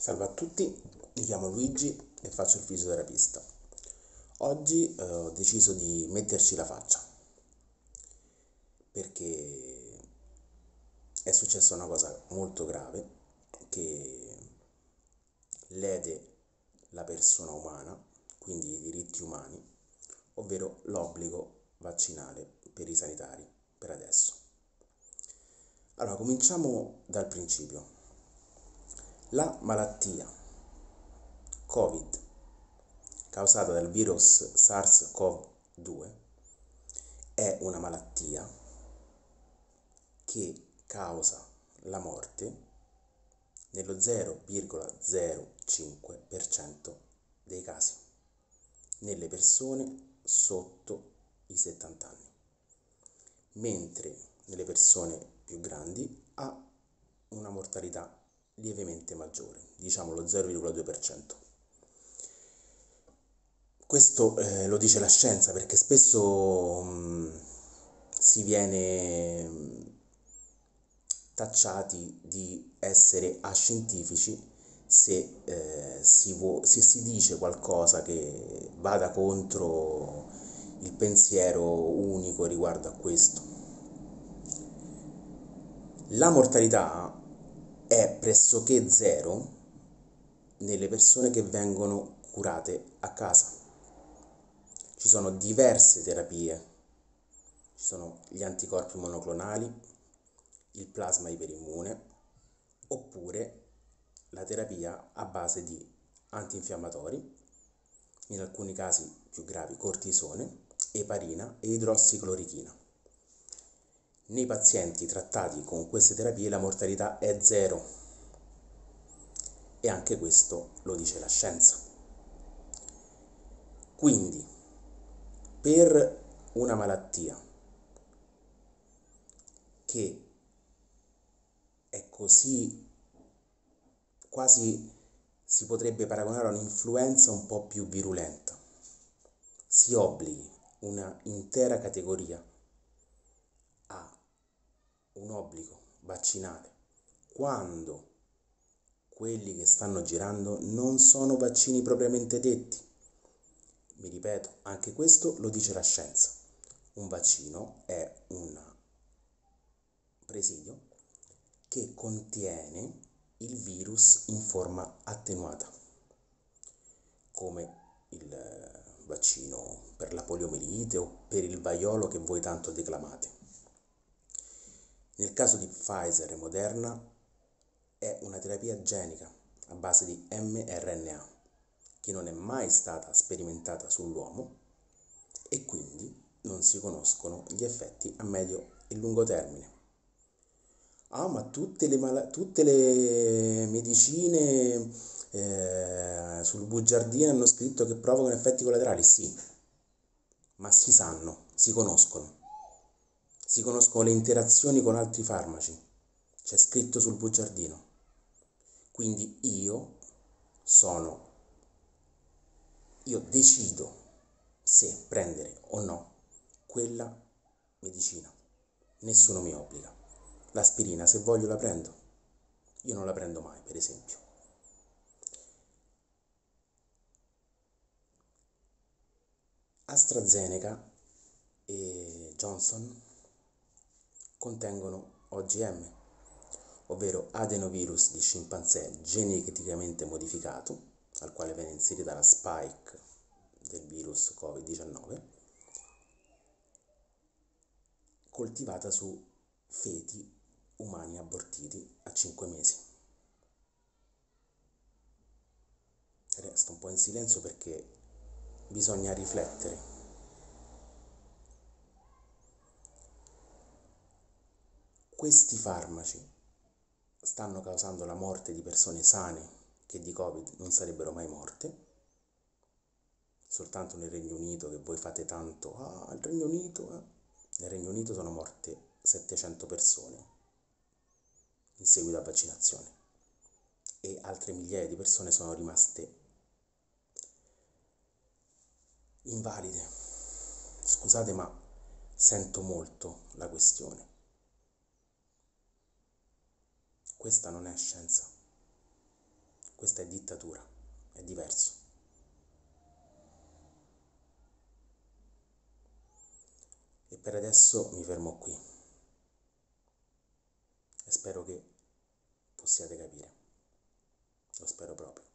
Salve a tutti, mi chiamo Luigi e faccio il fisioterapista. Oggi ho deciso di metterci la faccia perché è successa una cosa molto grave che lede la persona umana, quindi i diritti umani, ovvero l'obbligo vaccinale per i sanitari per adesso. Allora, cominciamo dal principio. La malattia Covid causata dal virus SARS-CoV-2 è una malattia che causa la morte nello 0,05% dei casi nelle persone sotto i 70 anni, mentre nelle persone più grandi ha una mortalità lievemente maggiore, diciamo lo 0,2%. Questo lo dice la scienza, perché spesso si viene tacciati di essere ascientifici se si dice qualcosa che vada contro il pensiero unico riguardo a questo. La mortalità è pressoché zero nelle persone che vengono curate a casa. Ci sono diverse terapie, ci sono gli anticorpi monoclonali, il plasma iperimmune, oppure la terapia a base di antinfiammatori, in alcuni casi più gravi cortisone, eparina e idrossiclorochina. Nei pazienti trattati con queste terapie la mortalità è zero e anche questo lo dice la scienza. Quindi, per una malattia che è così, quasi si potrebbe paragonare a un'influenza un po' più virulenta, si obblighi una intera categoria a un obbligo vaccinale quando quelli che stanno girando non sono vaccini propriamente detti. Mi ripeto, anche questo lo dice la scienza. Un vaccino è un presidio che contiene il virus in forma attenuata, come il vaccino per la poliomielite o per il vaiolo che voi tanto declamate. Nel caso di Pfizer e Moderna è una terapia genica a base di mRNA che non è mai stata sperimentata sull'uomo e quindi non si conoscono gli effetti a medio e lungo termine. Ma tutte le medicine sul bugiardino hanno scritto che provocano effetti collaterali? Sì, ma si sanno, si conoscono le interazioni con altri farmaci, c'è scritto sul bugiardino. Quindi io decido se prendere o no quella medicina, nessuno mi obbliga. L'aspirina, se voglio, la prendo, io non la prendo mai, per esempio. AstraZeneca e Johnson contengono OGM, ovvero adenovirus di scimpanzé geneticamente modificato, al quale viene inserita la spike del virus Covid-19, coltivata su feti umani abortiti a 5 mesi. Resto un po' in silenzio perché bisogna riflettere. Questi farmaci stanno causando la morte di persone sane che di Covid non sarebbero mai morte. Soltanto nel Regno Unito, che voi fate tanto, il Regno Unito, nel Regno Unito sono morte 700 persone in seguito a vaccinazione e altre migliaia di persone sono rimaste invalide. Scusate, ma sento molto la questione. Questa non è scienza, questa è dittatura, è diverso. E per adesso mi fermo qui e spero che possiate capire, lo spero proprio.